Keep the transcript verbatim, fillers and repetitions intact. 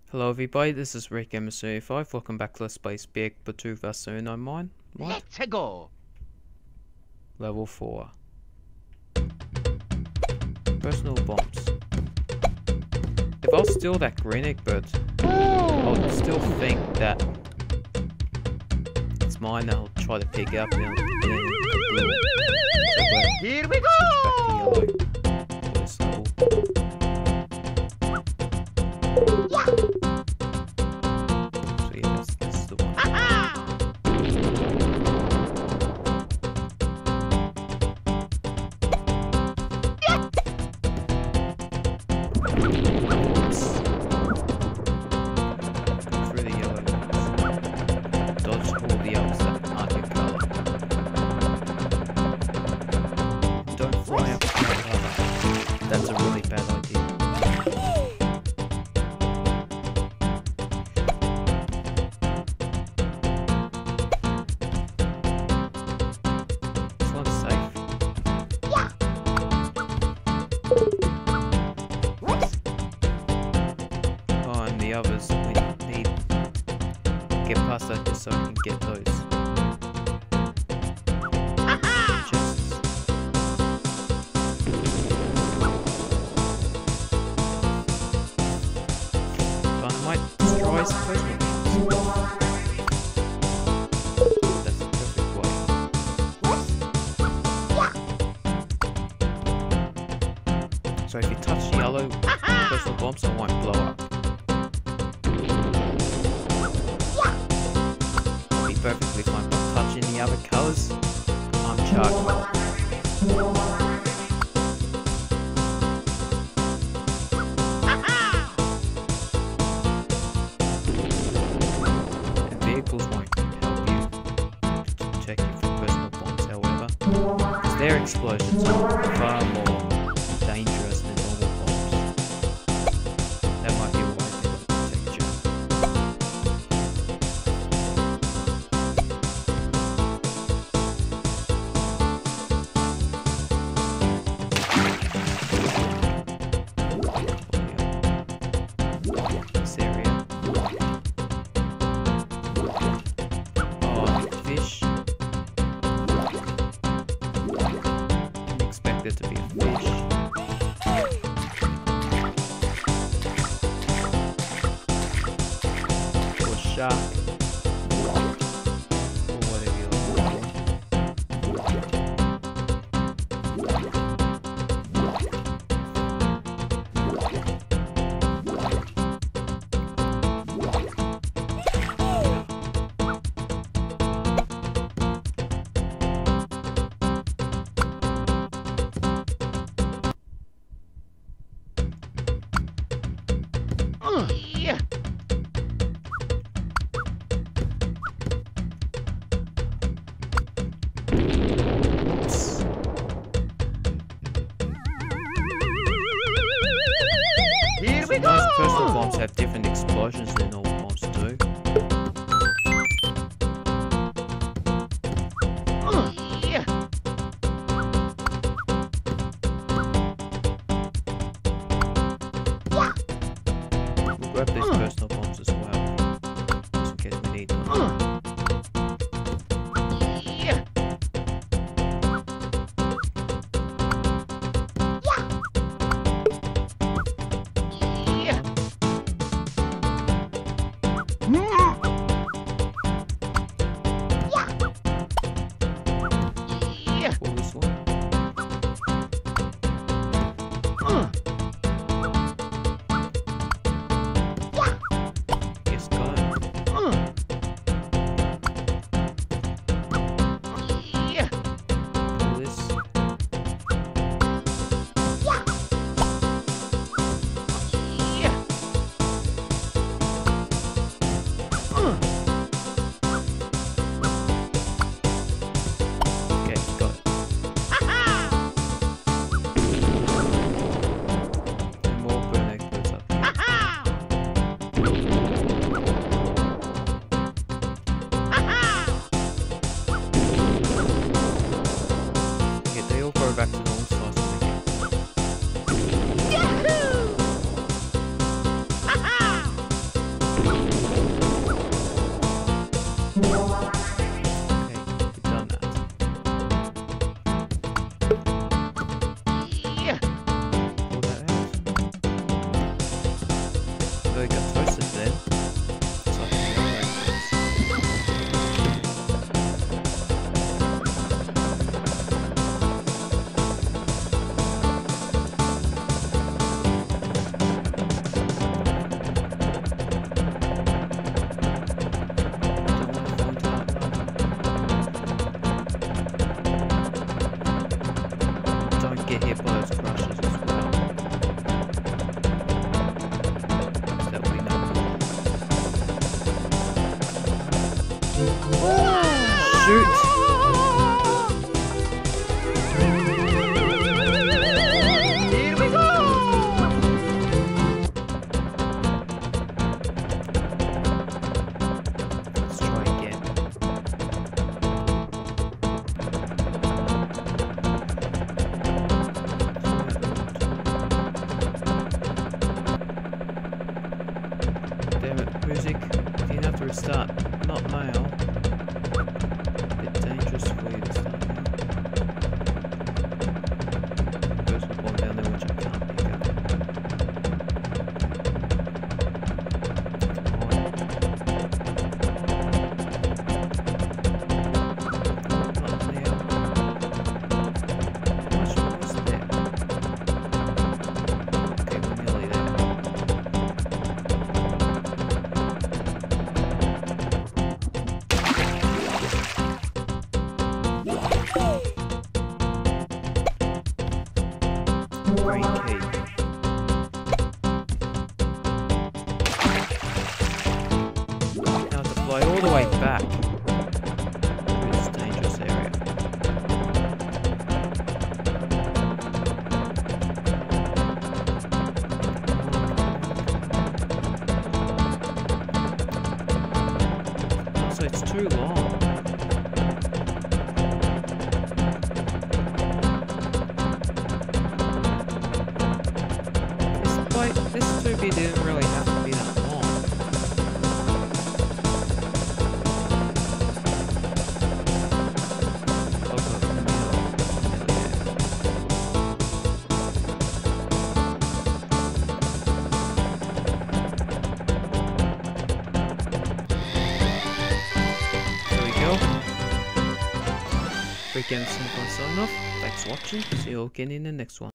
Hello everybody, this is Rick M S thirty-five. Welcome back to Let's Play Speedy Eggbert two Vas seven nine mine. Let's go. Level four. Personal bombs. If I was still that green Eggbert, I would still think that it's mine. I'll try to pick it up and then the blue. So Here we go. back to yellow. For this level. Yeah. So yeah, this, this is the one. Through the yellow ones. Dodge all the others that aren't your colour. Don't fly up to your colour. That's a really bad idea. This one's safe. Oh, and the others, we need to get past that just so we can get those. Chests. But I might destroy his placement. That's a perfect way. So if you touch the yellow personal bombs, it won't blow up. I'll be perfectly fine, but touching the other colours, I'm charged. And vehicles won't help you to protect you from personal bombs, however, because their explosions are far more dangerous than normal bombs. That might be a way to protect you. This area. Oh, fish. Didn't expect there to be a fish. shoot. Here we go. Let's try again. Damn it, music. You have to restart. Not now. A bit dangerous for you to start now. Personal bomb down there, which I can't pick up. Come on. Not now. How much more is there? Okay, we're nearly there. Brain key. Now to fly all the way back through this dangerous area. Also, it's too long. This two B didn't really have to be that long. There we go. Weekend Simple sign off. Thanks for watching. See you all again in the next one.